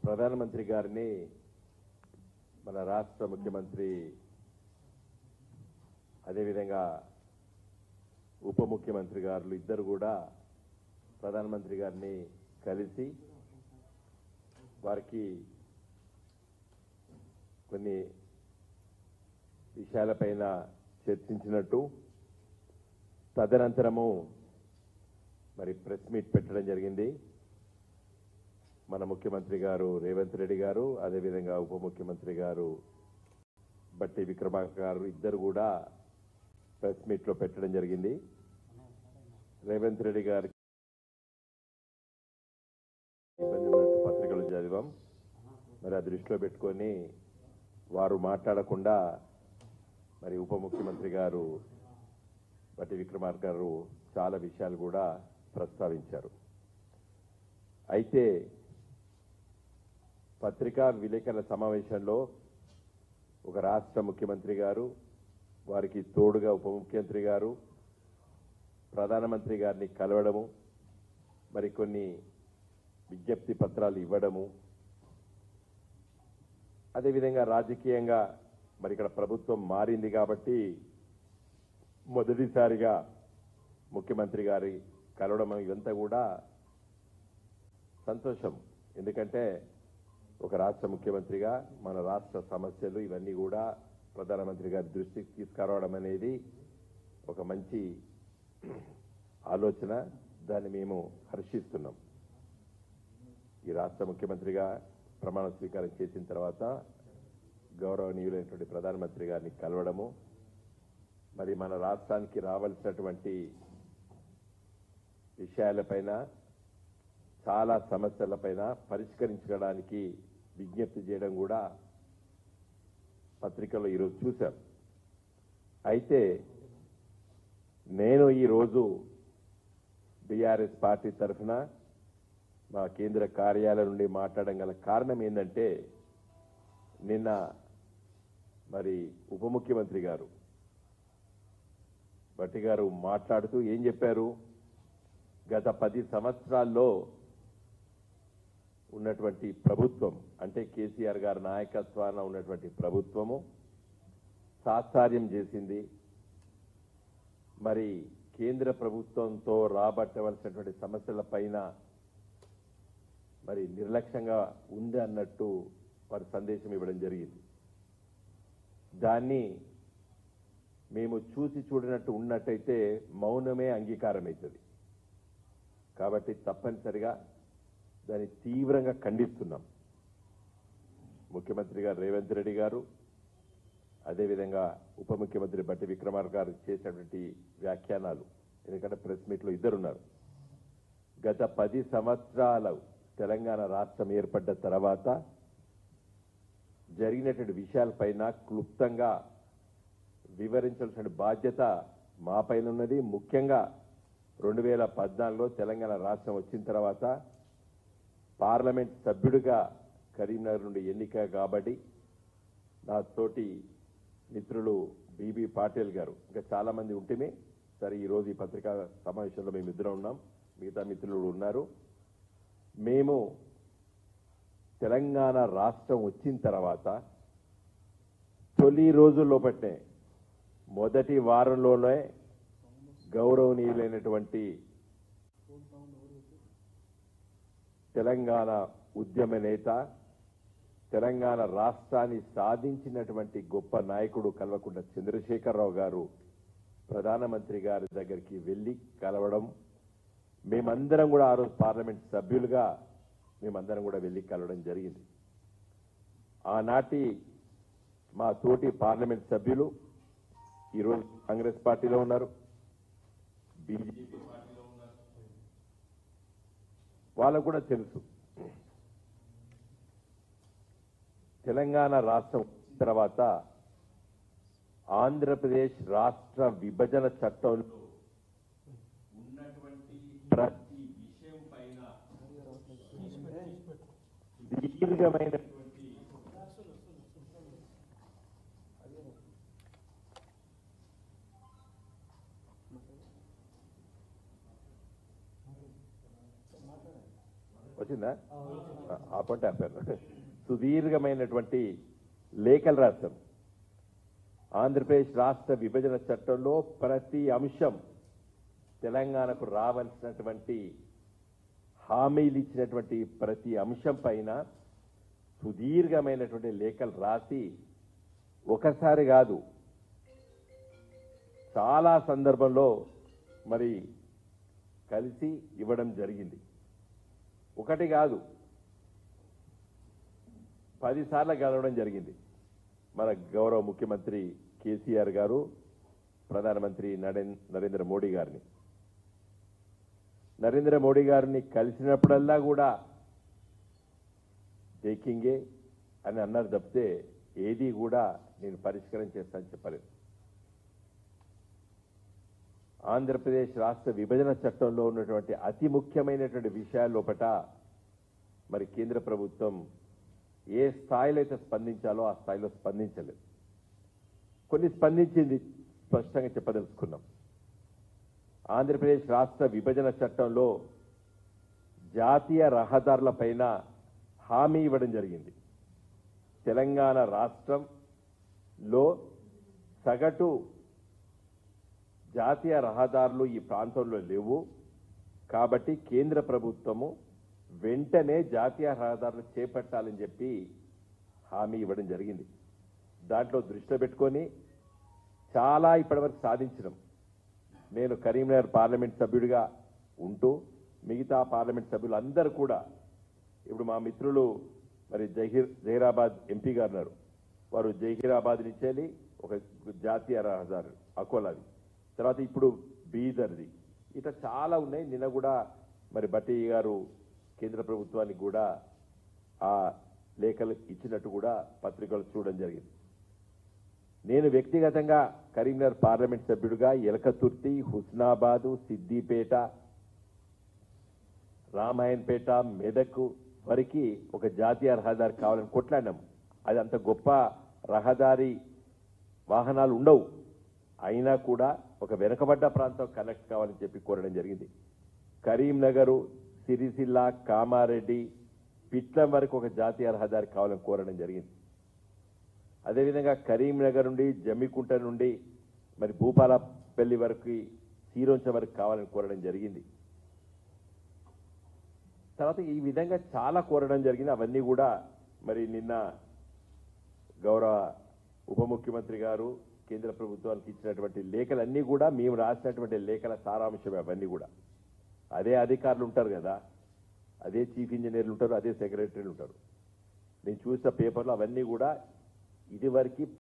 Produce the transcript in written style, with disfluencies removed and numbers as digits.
ప్రధానమంత్రి గారిని మన రాష్ట్ర ముఖ్యమంత్రి అదేవిధంగా ఉప ముఖ్యమంత్రి గారు ఇద్దరు కూడా ప్రధానమంత్రి గారిని కలిసి వారికి కొన్ని విషయాలపైన చర్చించినట్టు తదనంతరము మరి ప్రెస్ మీట్ పెట్టడం జరిగింది. మన ముఖ్యమంత్రి గారు రేవంత్ రెడ్డి గారు అదేవిధంగా ఉప ముఖ్యమంత్రి గారు బట్టి విక్రమార్క గారు ఇద్దరు కూడా ప్రెస్ మీట్లో పెట్టడం జరిగింది. రేవంత్ రెడ్డి గారికి ఇబ్బంది ఉన్నట్టు పత్రికలు చదివాం. మరి ఆ దృష్టిలో పెట్టుకొని వారు మాట్లాడకుండా మరి ఉప ముఖ్యమంత్రి గారు బట్టి విక్రమార్క గారు చాలా విషయాలు కూడా ప్రస్తావించారు. అయితే పత్రికా విలేకరుల సమావేశంలో ఒక రాష్ట్ర ముఖ్యమంత్రి గారు వారికి తోడుగా ఉప ముఖ్యమంత్రి గారు ప్రధానమంత్రి గారిని కలవడము మరికొన్ని విజ్ఞప్తి పత్రాలు ఇవ్వడము అదేవిధంగా రాజకీయంగా మరి ఇక్కడ ప్రభుత్వం మారింది కాబట్టి మొదటిసారిగా ముఖ్యమంత్రి గారి కలవడం ఇదంతా కూడా సంతోషం. ఎందుకంటే ఒక రాష్ట్ర ముఖ్యమంత్రిగా మన రాష్ట్ర సమస్యలు ఇవన్నీ కూడా ప్రధానమంత్రి గారి దృష్టికి తీసుకురావడం అనేది ఒక మంచి ఆలోచన. దాన్ని మేము హర్షిస్తున్నాం. ఈ రాష్ట్ర ముఖ్యమంత్రిగా ప్రమాణ స్వీకారం చేసిన తర్వాత గౌరవనీయులైనటువంటి ప్రధానమంత్రి గారిని కలవడము మరి మన రాష్ట్రానికి రావాల్సినటువంటి విషయాలపైన చాలా సమస్యలపైన పరిష్కరించడానికి విజ్ఞప్తి చేయడం కూడా పత్రికలో ఈరోజు చూశాం. అయితే నేను ఈరోజు బీఆర్ఎస్ పార్టీ తరఫున మా కేంద్ర కార్యాలయం నుండి మాట్లాడడం గల కారణం ఏంటంటే నిన్న మరి ఉప ముఖ్యమంత్రి గారు బట్టి గారు మాట్లాడుతూ ఏం చెప్పారు, గత 10 సంవత్సరాల్లో ఉన్నటువంటి ప్రభుత్వం అంటే కేసీఆర్ గారి నాయకత్వాన ఉన్నటువంటి ప్రభుత్వము సాత్కార్యం చేసింది. మరి కేంద్ర ప్రభుత్వంతో రాబట్టవలసినటువంటి సమస్యల పైన మరి నిర్లక్ష్యంగా ఉంది అన్నట్టు వారి సందేశం ఇవ్వడం జరిగింది. దాన్ని మేము చూసి చూడనట్టు ఉన్నట్టయితే మౌనమే అంగీకారం అవుతుంది. కాబట్టి తప్పనిసరిగా దాన్ని తీవ్రంగా ఖండిస్తున్నాం. ముఖ్యమంత్రి గారు రేవంత్ రెడ్డి గారు అదేవిధంగా ఉప ముఖ్యమంత్రి బట్టి విక్రమార్క గారు చేసినటువంటి వ్యాఖ్యానాలు, ఎందుకంటే ప్రెస్ మీట్లో ఇద్దరున్నారు. గత 10 సంవత్సరాలు తెలంగాణ రాష్ట్రం ఏర్పడ్డ తర్వాత జరిగినటువంటి విషయాలపైన క్లుప్తంగా వివరించాల్సిన బాధ్యత మా పైన ఉన్నది. ముఖ్యంగా 2014లో తెలంగాణ రాష్ట్రం వచ్చిన తర్వాత పార్లమెంట్ సభ్యుడిగా కరీంనగర్ నుండి ఎన్నిక కాబట్టి నా తోటి మిత్రులు బీబీ పాటిల్ గారు ఇంకా చాలా మంది ఉంటేనే సరే ఈరోజు ఈ పత్రికా సమావేశంలో మేము ఇద్దరం ఉన్నాం, మిగతా మిత్రులు ఉన్నారు. మేము తెలంగాణ రాష్ట్రం వచ్చిన తర్వాత తొలి రోజుల్లోపట్నే మొదటి వారంలోనే గౌరవనీయులైనటువంటి తెలంగాణ ఉద్యమ నేత తెలంగాణ రాష్ట్రాన్ని సాధించినటువంటి గొప్ప నాయకుడు కల్వకుంట్ల చంద్రశేఖరరావు గారు ప్రధానమంత్రి గారి దగ్గరికి వెళ్లి కలవడం, మేమందరం కూడా ఆ రోజు పార్లమెంట్ సభ్యులుగా మేమందరం కూడా వెళ్లి కలవడం జరిగింది. ఆనాటి మా తోటి పార్లమెంట్ సభ్యులు ఈరోజు కాంగ్రెస్ పార్టీలో ఉన్నారు, బీజేపీ పార్టీలో ఉన్నారు. వాళ్ళకు కూడా తెలుసు తెలంగాణ రాష్ట్రం తర్వాత ఆంధ్రప్రదేశ్ రాష్ట్ర విభజన చట్టంలో ఉన్నటువంటి ప్రతి విషయం పైన దీర్ఘమైనటువంటి వచ్చి వచ్చిందా? ఆపంటే ఆపారు. సుదీర్ఘమైనటువంటి లేఖలు రాస్తాం. ఆంధ్రప్రదేశ్ రాష్ట్ర విభజన చట్టంలో ప్రతి అంశం తెలంగాణకు రావాల్సినటువంటి హామీలు ఇచ్చినటువంటి ప్రతి అంశం పైన సుదీర్ఘమైనటువంటి లేఖలు రాసి ఒకసారి కాదు చాలా సందర్భంలో మరి కలిసి ఇవ్వడం జరిగింది. ఒకటి కాదు 10 సార్లు కలవడం జరిగింది. మన గౌరవ ముఖ్యమంత్రి కేసీఆర్ గారు, ప్రధానమంత్రి నరేంద్ర మోడీ గారిని. నరేంద్ర మోడీ గారిని కలిసినప్పుడల్లా కూడా టేకింగే అని అన్నారు తప్పితే ఏది కూడా నేను పరిష్కారం చేస్తానని చెప్పలేదు. ఆంధ్రప్రదేశ్ రాష్ట్ర విభజన చట్టంలో ఉన్నటువంటి అతి ముఖ్యమైనటువంటి విషయాల లోపట మరి కేంద్ర ప్రభుత్వం ఏ స్థాయిలో అయితే స్పందించాలో ఆ స్థాయిలో స్పందించలేదు. కొన్ని స్పందించింది, స్పష్టంగా చెప్పదలుచుకున్నాం. ఆంధ్రప్రదేశ్ రాష్ట్ర విభజన చట్టంలో జాతీయ రహదారులపైన హామీ ఇవ్వడం జరిగింది. తెలంగాణ రాష్ట్రంలో సగటు జాతీయ రహదారులు ఈ ప్రాంతంలో లేవు కాబట్టి కేంద్ర ప్రభుత్వము వెంటనే జాతీయ రహదారులు చేపట్టాలని చెప్పి హామీ ఇవ్వడం జరిగింది. దాంట్లో దృష్టిలో పెట్టుకొని చాలా ఇప్పటివరకు సాధించడం. నేను కరీంనగర్ పార్లమెంట్ సభ్యుడిగా ఉంటూ మిగతా పార్లమెంట్ సభ్యులు అందరూ కూడా ఇప్పుడు మా మిత్రులు మరి జహీరాబాద్ ఎంపీ గారు ఉన్నారు. వారు జహీరాబాద్ నుంచి వెళ్ళి ఒక జాతీయ రహదారు అకోలాది, తర్వాత ఇప్పుడు బీదర్ది, ఇట్లా చాలా ఉన్నాయి. నిన్న కూడా మరి బట్టి గారు కేంద్ర ప్రభుత్వానికి కూడా ఆ లేఖలు ఇచ్చినట్టు కూడా పత్రికలు చూడడం జరిగింది. నేను వ్యక్తిగతంగా కరీంనగర్ పార్లమెంట్ సభ్యుడిగా ఎలకతుర్తి, హుస్నాబాదు, సిద్దిపేట, రామాయణపేట, మెదక్ వరకు ఒక జాతీయ రహదారి కావాలని కొట్లాడినాం. అది అంత గొప్ప రహదారి వాహనాలు ఉండవు, అయినా కూడా ఒక వెనుకబడ్డ ప్రాంతం కనెక్ట్ కావాలని చెప్పి కోరడం జరిగింది. కరీంనగర్, సిరిసిల్ల, కామారెడ్డి, పిట్లం వరకు ఒక జాతీయ రహదారి కావాలని కోరడం జరిగింది. అదేవిధంగా కరీంనగర్ నుండి జమ్మికుంట నుండి మరి భూపాలపల్లి వరకు, సీరోంచ వరకు కావాలని కోరడం జరిగింది. తర్వాత ఈ విధంగా చాలా కోరడం జరిగింది. అవన్నీ కూడా మరి నిన్న గౌరవ ఉప ముఖ్యమంత్రి గారు కేంద్ర ప్రభుత్వానికి ఇచ్చినటువంటి లేఖలన్నీ కూడా మేము రాసినటువంటి లేఖల సారాంశమే. అవన్నీ కూడా అదే అధికారులు ఉంటారు కదా, అదే చీఫ్ ఇంజనీర్లు ఉంటారు, అదే సెక్రటరీలు ఉంటారు. నేను చూసిన పేపర్లో అవన్నీ కూడా ఇదివరకు